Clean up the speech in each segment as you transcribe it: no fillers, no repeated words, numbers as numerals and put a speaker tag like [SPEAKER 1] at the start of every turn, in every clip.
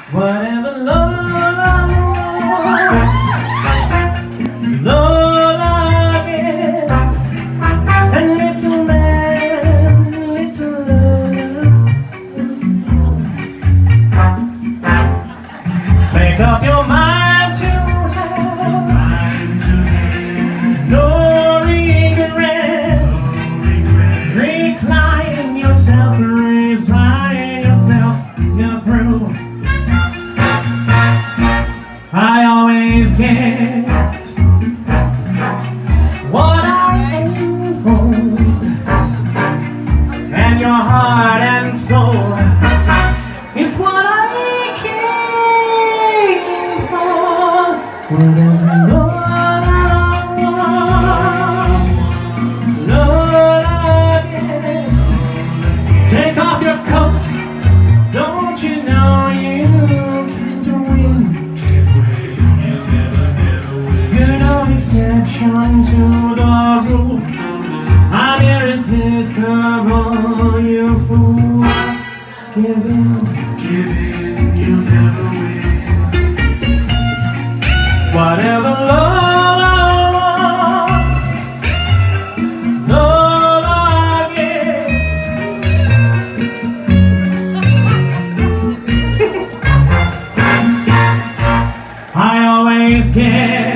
[SPEAKER 1] Whatever love is, love is, and little man, little love. Make up your mind to have no regrets. Recline yourself, resign yourself, you're through. I always get what I aim for, and your heart and soul is what I came for. Whatever love is, take off your coat. Don't you know you can't win? Exception to the rule. I'm irresistible, you fool. Give in, you'll never win. Whatever love wants, love gets. I always get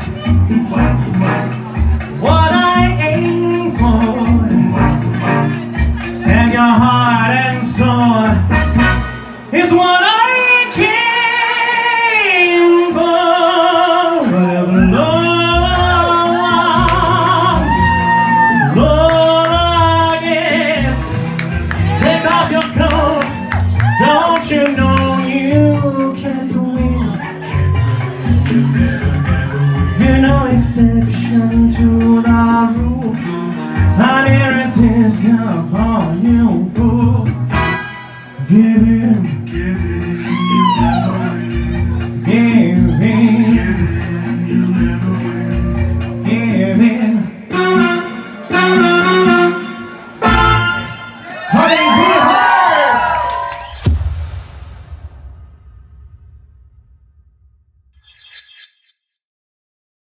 [SPEAKER 1] what I aim for, and your heart and soul is what I came for. Whatever love wants, love gets. Take off your clothes, don't you know you can't win? You're no exception to the rule. I'm irresistible, you fool. Give in, you'll never win. Give in, you'll never win. Give in.